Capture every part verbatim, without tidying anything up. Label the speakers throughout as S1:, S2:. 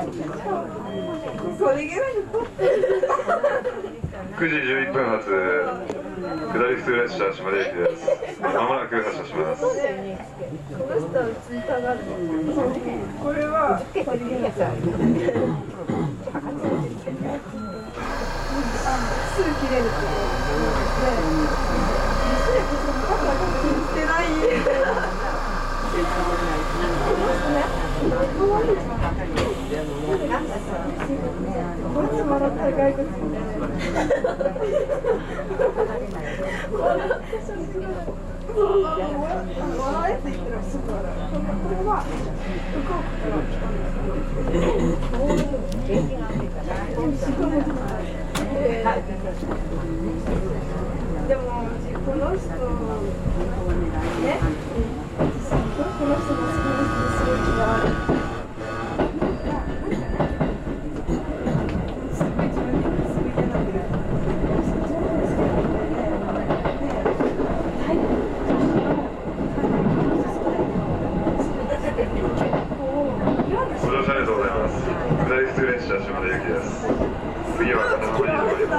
S1: くじじゅういっぷん発下り普通列車島根駅です。まもなく発車します。
S2: これはすぐ切れるってしてないこれで笑ったら外国人だよね。笑えって言ったらすぐ笑う。これは福岡から来たんですけど、でもこの人ね、この人が好きな人ですごい気がある。
S1: 次は片野に止まります。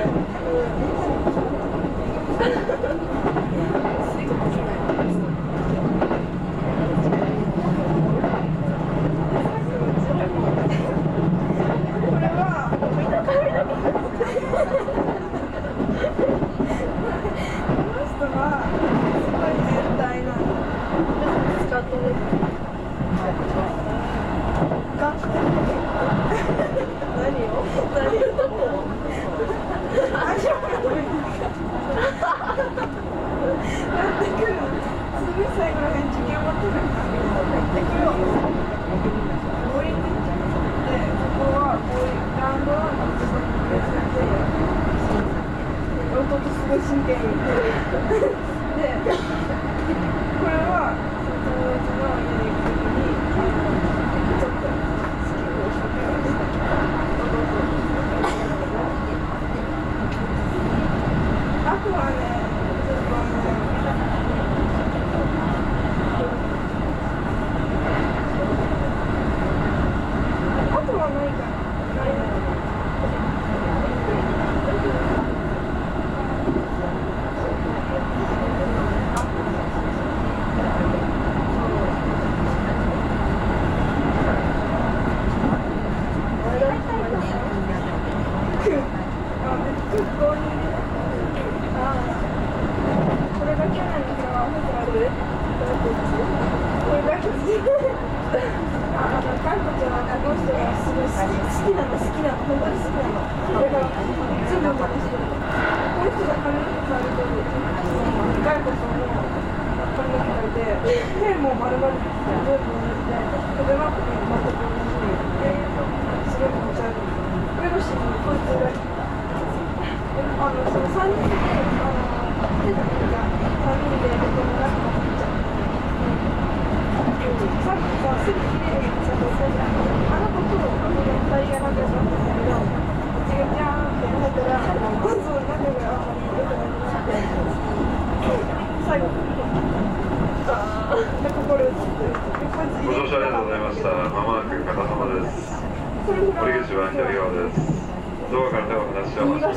S1: ご乗車ありがとうございました。まもなく片浜です。降り口は左側です。ドアから手を離し合わせます。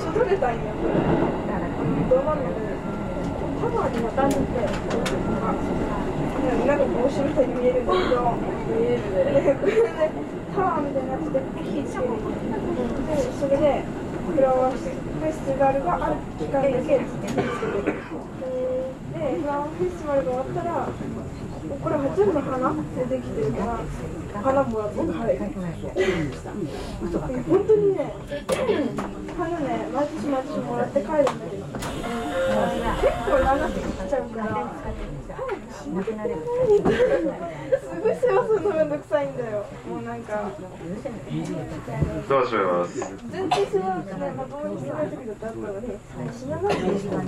S1: なんか帽子みたいに見えるんだけど、見えるね。これでタワーみたいになってて、火つける。で、それでフラワーフェスティバルがある期間だけつける。で、フラワーフェスティバルが終わったら、これは全部花でできてるから、花もらって帰る。本当にね、花ね、毎年毎年もらって帰るんだけど、結構長く来ちゃうから。すごい世話するのめんどくさいんだよ。もうなんかどうします。
S2: 全然世話しない、まともにしてない時だってあったのに、死なないでしょ。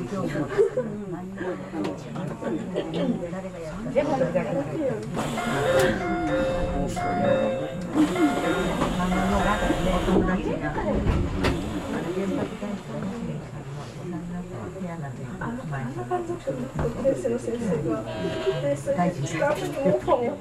S1: あのあの感じの先生の先生がでそれで使う時もフォン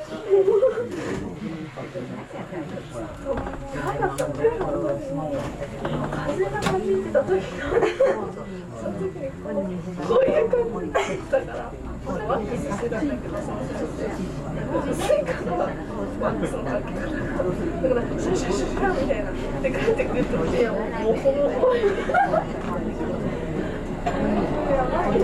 S1: 何だったの？風が感じてた時がその時にこういう感じだったからワックスしてたんだけどその実際からワックスのかけ方だからシャシャシャシャみたいなで帰ってくるといやもうほぼほぼやばい。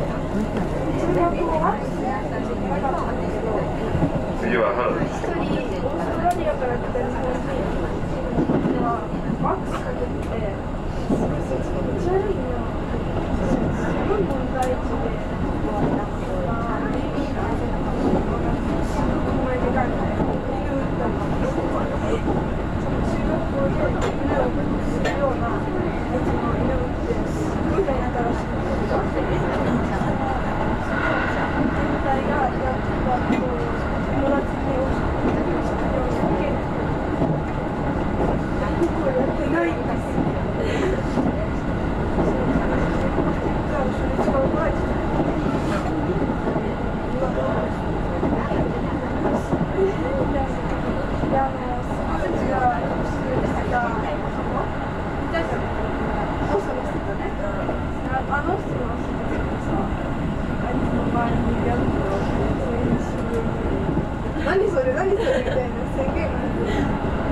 S3: 次は春です。
S1: 一人オーストラリアから来た日本人はワックスかけててすごいそっちめっちゃ悪いのすごい問題児で前でかいの犬打ったの中学校で犬をするようなやつの犬を打ってすごい大変だったらしくて全体がやってたことを友達に教えてこれやってないんですよ。じゃあ初日から来ないですね。いや、あの、私たちがしてた子供いたじゃん。そうそうですよね。あの人の人ってさ、あいつの周りにやると何それ何それみたいな宣言が出てる。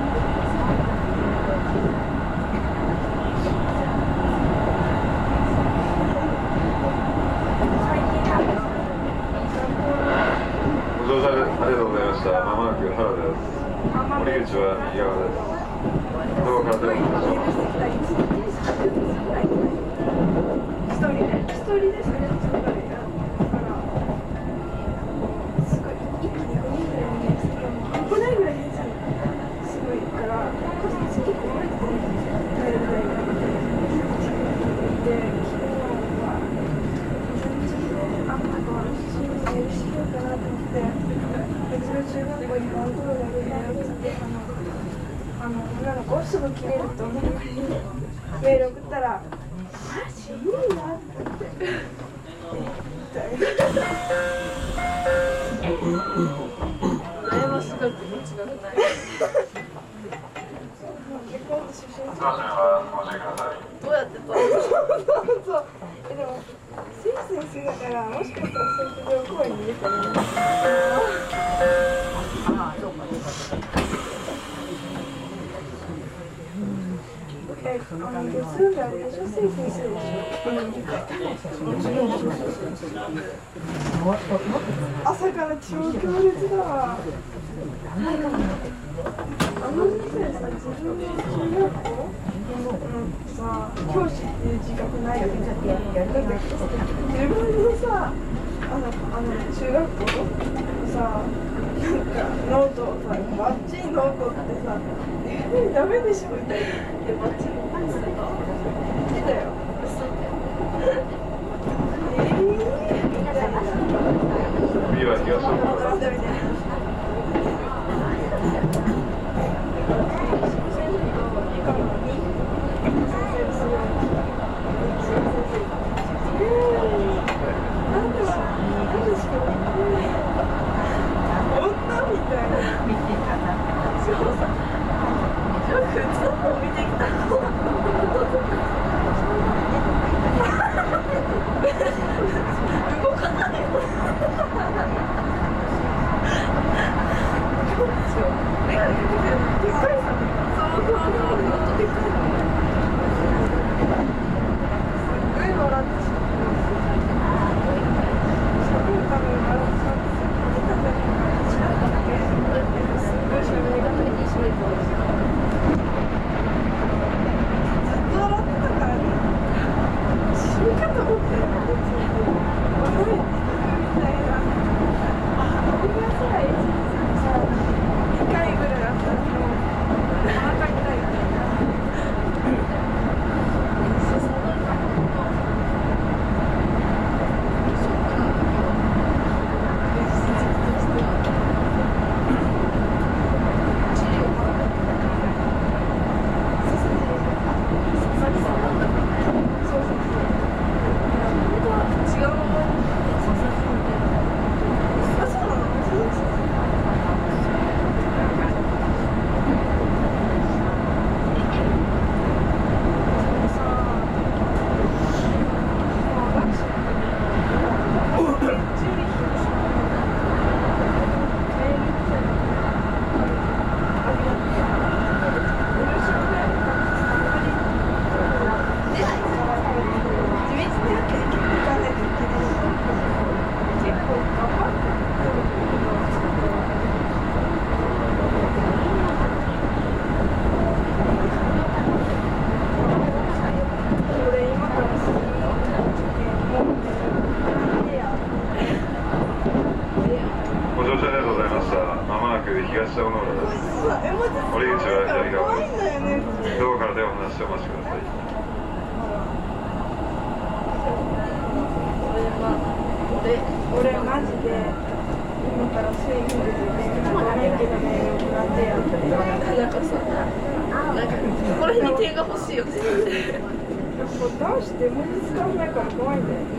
S3: ご乗車ありがとうございました。まもなく原です。森口は右側です。どこから出るんでしょう。一人で一人でそれを作ったらいいからすごい一気にごにんぐらいにね、ごだいぐらいにすごいから結構前で帰るぐらいがいてで、昨日はあんまとはしようかなと思って別の中学校にワンコロがいるんだよってあのあの女の子すぐ切れると思うのにメール送ったらマジいいなって言ってみたいな悩ますが気持ちがない結婚って出身地どうやって取るのそうえでも先生だからもしかしたら選挙場公園に入れたらいいんですけどえ、あの、月曜日あれでしょ、せい先生でしょ。朝から超強烈だわ。あの先生さ、自分で中学校のさ、教師っていう自覚ないよね。だって自分でさ、あの、あの中学校のさ、なんかノートをさ、バッチリノートってさ、え、ダメでしょみたいな。え、バッチリノートってさ、好きだよ。嘘。えー、みたいな。 次は東大
S1: なんだみたいな。
S4: 堀口は左側
S1: 怖いんだよね。
S4: です。ドアから手を離してお待ちください。
S1: で、俺マジで今からスイミングでね、ごめんけどね、なんでやって。
S2: なんかさ、なんかここら辺に点が欲しいよね。
S1: 男子って文字使わないから怖いんだよね。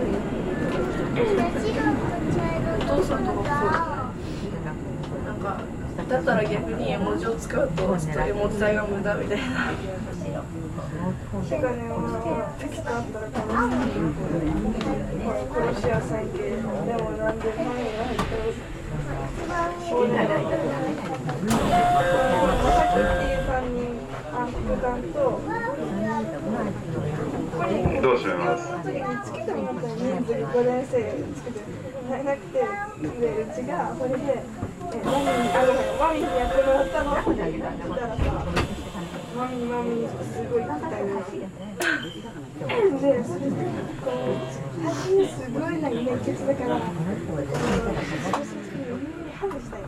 S2: お父さんとかもそうだね。なんかだったら逆に絵文字を使うとちょっと絵文字代が無駄みたいな。
S1: 手がね、俺はテキストあったら楽しい。殺し屋さん系。でもなんで前が入ってる。そうだね。まさきっていう担任、あ、副官と。
S4: どうします
S1: その時につけてもらったら人数ごねん生つけてなくて、でうちがそれでえマミにあのマミにやってもらったの。そしたらさ、マミマミすごい聞きたいな。でそれでこう最初にすごいなんか熱血だから、ハグしたい。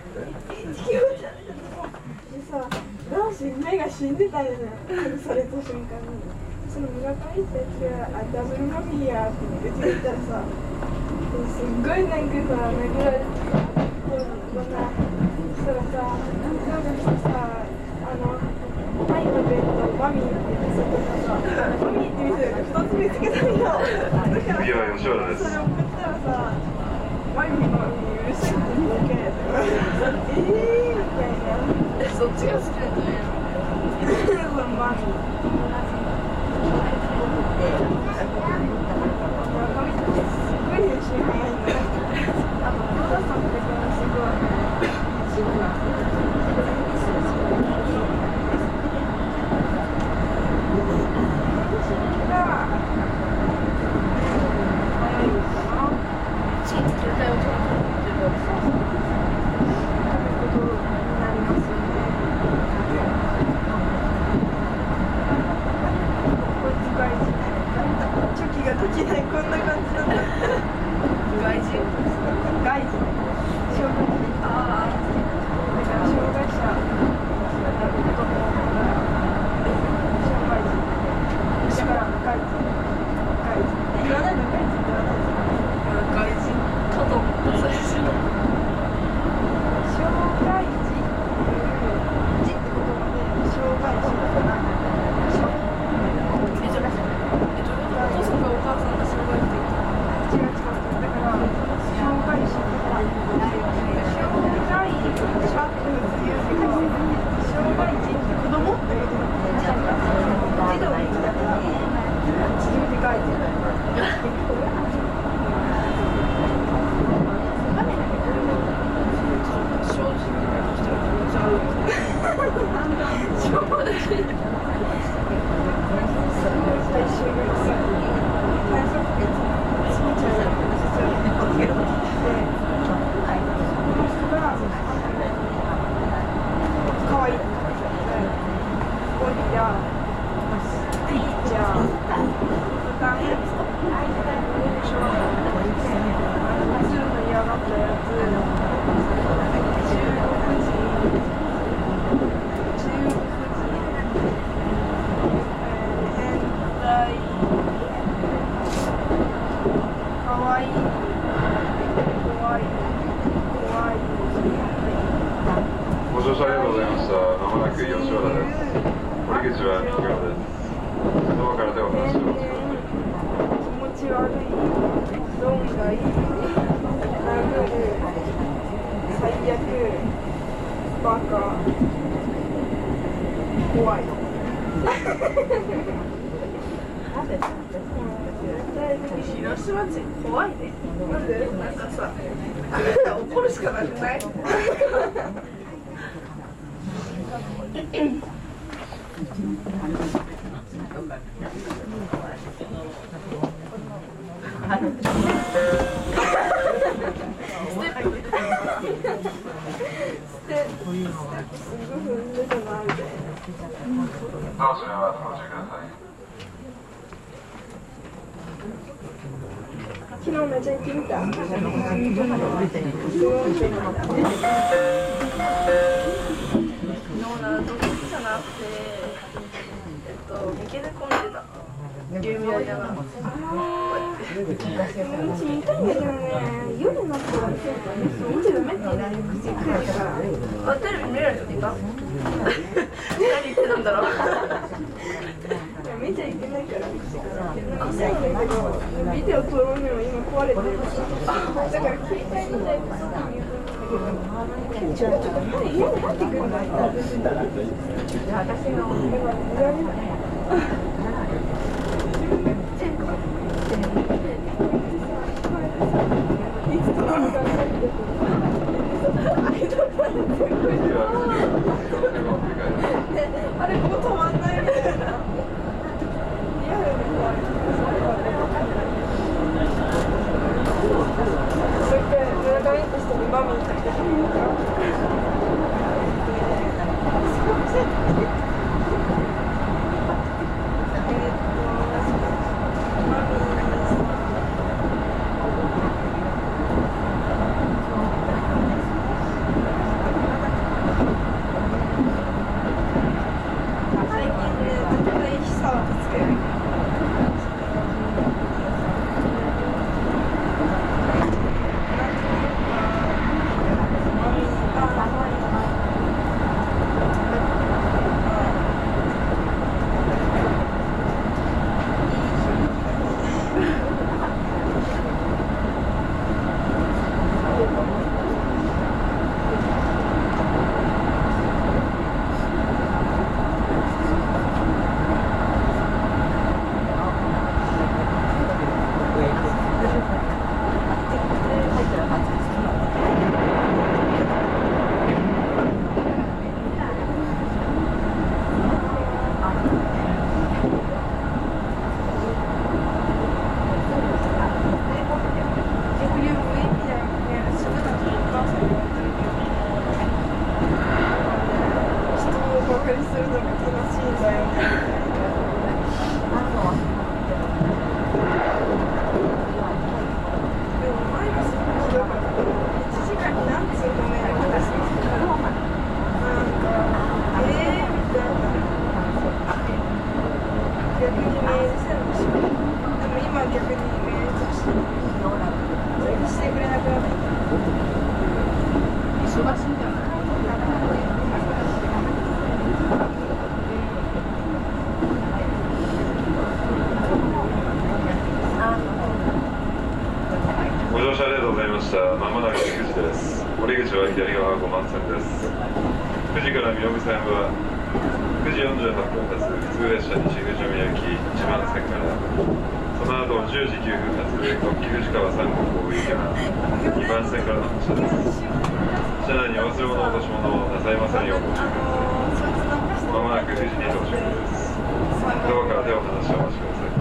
S1: でさ、男子目が死んでたよね。ハグされた瞬間に。その村上ってやつがあダブルマミーやって言って言ったらさ、すっごいなんかさ、殴られてさ、こんな、そしたらさ、なんかしてさ、あの、マイのベッド、マミーって言ってさ、マミーって店でふたつ見つけたんよ。
S4: 次は吉原です。
S1: それ送ったらさ、マミーマミーうるさいって言うだけやったから、えーみたいな。
S2: え、そっちが好きなんだね。
S1: そのマミー。すごい練習早いんだ。あと、お父さんってすごい。
S2: そう、携帯を取るっていうの
S1: チョキができない、こんな感じなんだ。
S2: 外人
S1: 外人障害者、ああ、だから障害者だ子供障害児だから外人外人言わないの外人って言わないの
S2: 外人かと思った最初。
S1: 障害児っていう字って言葉で障害者だから
S2: え、じゃあ、え、どういうこと？お父さんがお母さんが障害って言ったの？
S1: 違う違う、だから障害者とか障害者っていう障害児って子供ってことだから児童の字だから縮めて書いてる。
S2: 正直としては気持ち悪い。しょうがない。
S1: 最終がさ、体操服つけちゃう実はで、この人が可愛いって言ってゴリラ、ピーちゃん、ブタン、小学校ずっと嫌がったやつ、中国人、中国人、変態、かわいい、怖い、怖い。
S4: ご乗車ありがとうございました。まもなく吉原です。堀口は右側です。ドアから手を離してお待ちください。
S1: 気持ち悪い、論外、殴る、最悪、バカ、怖い。
S2: 広島人怖いね。
S1: なんで？
S2: なんかさ、怒るしかなくない？
S4: ドア閉めます。ご注意ください。
S1: 昨日めっちゃ行ってみた。
S2: 昨日な、 どっちじゃなくて、えっと、三毛で込んでたゲームやりながらこうやって
S1: うち見たいんだけどね、夜になったら見ちゃダメって言うから
S2: あ、テレビ見れない人いた何言ってたんだろう
S1: 見ちゃいけないから見ちゃいけないんだけど、ビデオ撮ろうにも今壊れてるだから携帯のタイプ外に言うんだけどちょっと家に入ってくるんだよ私の見られないあれここ止まんないみたいな。リアルで怖い。それから村上としてもマミーに入ってたのか。
S4: まもなくくじです。折口は左側ごばん線です。くじから身延線はくじよんじゅうはっぷん発普通列車西口宮行きいちばん線から、その後じゅうじきゅうふん発国旗藤川さん号行きがにばん線からの発車です。車内にお忘れ物落とし物をなさいませんようご注意ください。まもなくくじに到着です。ドアから手を離してお待ちください。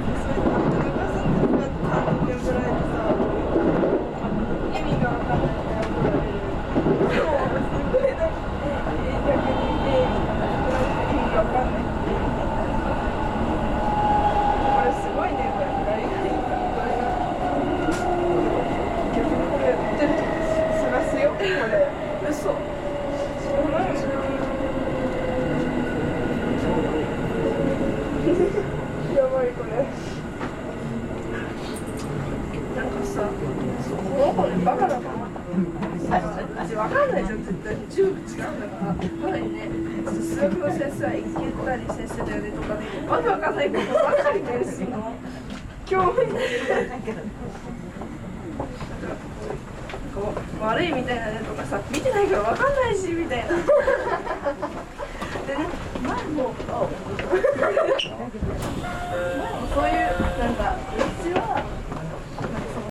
S2: わかんないじゃん、絶対にチューブ違うんだから。ただにね、数学の先生は一見たり先生だよねとかね、わけわかんないことばかりね、するの。興味ないけど。こう悪いみたいなねとかさ、見てないからわかんないしみたいな。でね、前も。